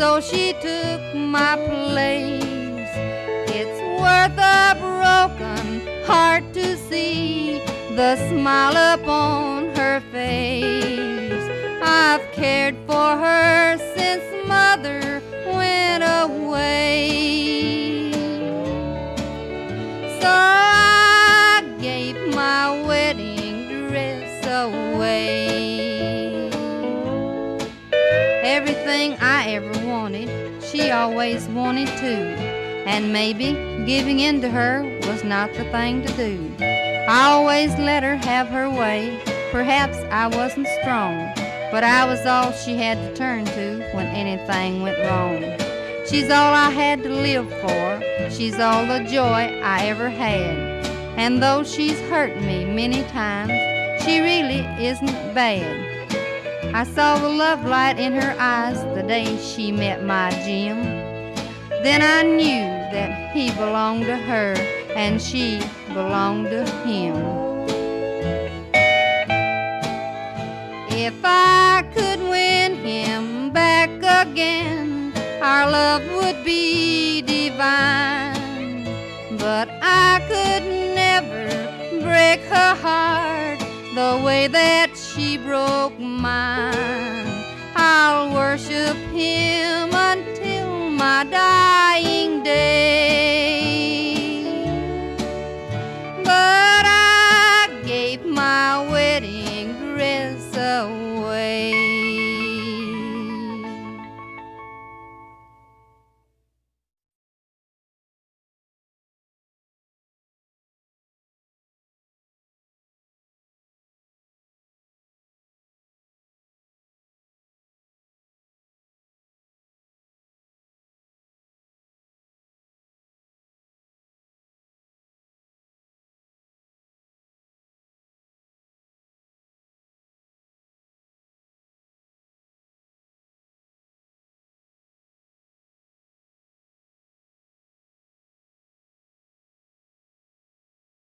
so she took my place. It's worth a broken heart to see the smile upon her face. I've cared for her since mother went away. So I gave my wedding dress away. Everything I ever wanted, she always wanted too. And maybe giving in to her was not the thing to do. I always let her have her way. Perhaps I wasn't strong, but I was all she had to turn to when anything went wrong. She's all I had to live for. She's all the joy I ever had. And though she's hurt me many times, she really isn't bad. I saw the love light in her eyes the day she met my Jim. Then I knew that he belonged to her and she belonged to him. If I could win him back again, our love would be divine. But I could never break her heart the way that she broke mine. I'll worship him until my dying